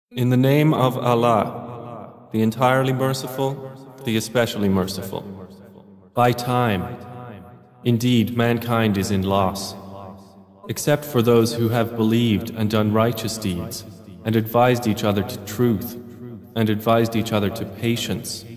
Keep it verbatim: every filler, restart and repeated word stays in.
In the name of Allah, the entirely merciful, the especially merciful. By time, indeed mankind is in loss, except for those who have believed and done righteous deeds, and advised each other to truth, and advised each other to patience.